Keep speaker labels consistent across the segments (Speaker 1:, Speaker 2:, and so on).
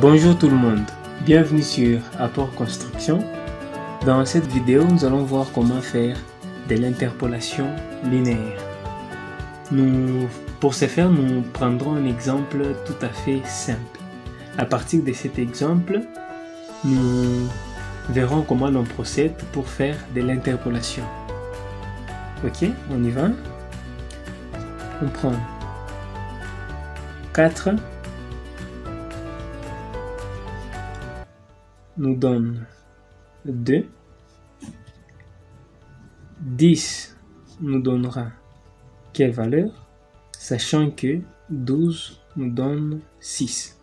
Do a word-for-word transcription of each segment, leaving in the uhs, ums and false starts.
Speaker 1: Bonjour tout le monde, bienvenue sur Apport Construction. Dans cette vidéo, nous allons voir comment faire de l'interpolation linéaire. Nous, pour ce faire, nous prendrons un exemple tout à fait simple. À partir de cet exemple, nous verrons comment l'on procède pour faire de l'interpolation. Ok, on y va. On prend quatre, nous donne deux, dix nous donnera quelle valeur, sachant que douze nous donne six.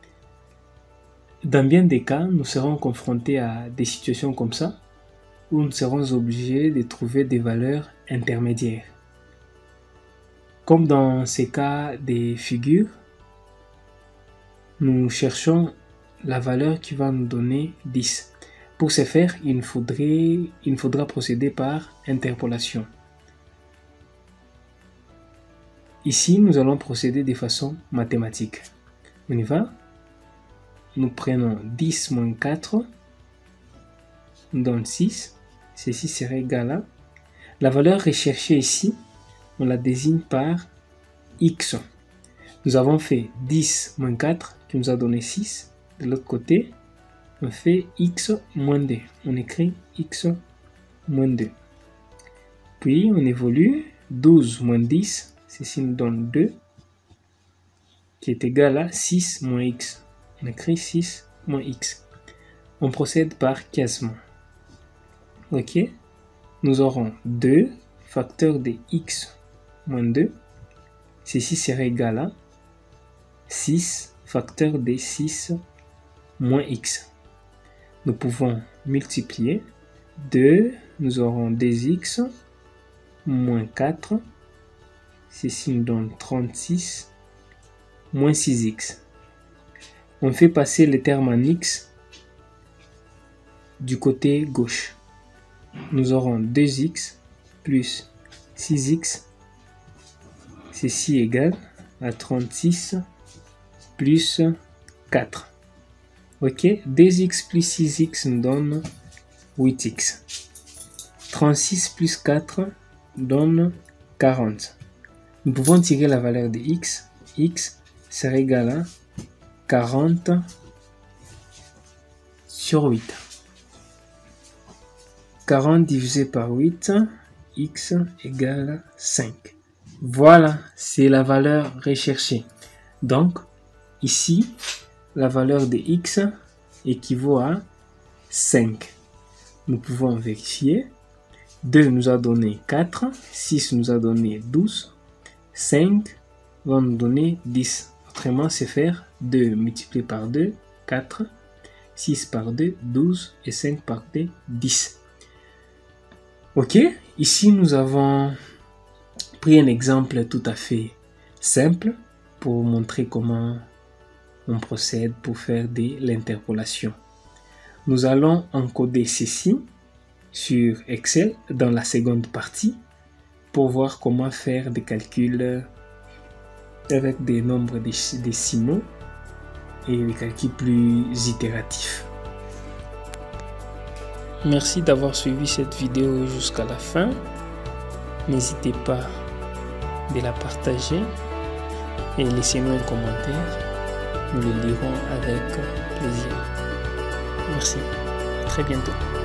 Speaker 1: Dans bien des cas, nous serons confrontés à des situations comme ça, où nous serons obligés de trouver des valeurs intermédiaires. Comme dans ces cas des figures, nous cherchons la valeur qui va nous donner dix. Pour ce faire, il nous faudrait, il faudra procéder par interpolation. Ici, nous allons procéder de façon mathématique. On y va. Nous prenons dix moins quatre, nous donne six. Ceci serait égal à... La valeur recherchée ici, on la désigne par x. Nous avons fait dix moins quatre qui nous a donné six. De l'autre côté, on fait x moins deux. On écrit x moins deux. Puis, on évolue. douze moins dix, ceci nous donne deux, qui est égal à six moins x. On écrit six moins x. On procède par casement. Ok. Nous aurons deux facteur de x moins deux. Ceci serait égal à six facteur de six moins x. Nous pouvons multiplier. deux, nous aurons deux x moins quatre. Ceci nous donne trente-six moins six x. On fait passer le terme en x du côté gauche. Nous aurons deux x plus six x. Ceci égale à trente-six plus quatre. Ok, deux x plus six x nous donne huit x. trente-six plus quatre donne quarante. Nous pouvons tirer la valeur de x. X serait égal à quarante sur huit. quarante divisé par huit, x égale cinq. Voilà, c'est la valeur recherchée. Donc, ici, la valeur de x équivaut à cinq. Nous pouvons vérifier. deux nous a donné quatre, six nous a donné douze, cinq va nous donner dix. Autrement, c'est faire deux multiplié par deux, quatre, six par deux, douze et cinq par deux, dix. Ok, ici nous avons pris un exemple tout à fait simple pour montrer comment on procède pour faire de l'interpolation. Nous allons encoder ceci sur Excel dans la seconde partie pour voir comment faire des calculs avec des nombres décimaux et des calculs plus itératifs. Merci d'avoir suivi cette vidéo jusqu'à la fin. N'hésitez pas de la partager et laissez-nous un commentaire. Nous le lirons avec plaisir. Merci. À très bientôt.